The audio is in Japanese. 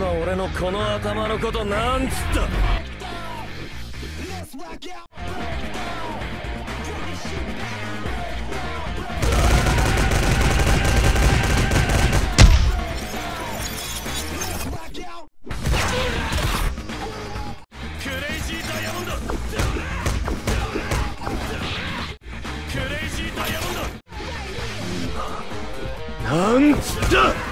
今俺のこの頭のことなんつった？クレイジーダイヤモンド！クレイジーダイヤモンド！なんつった！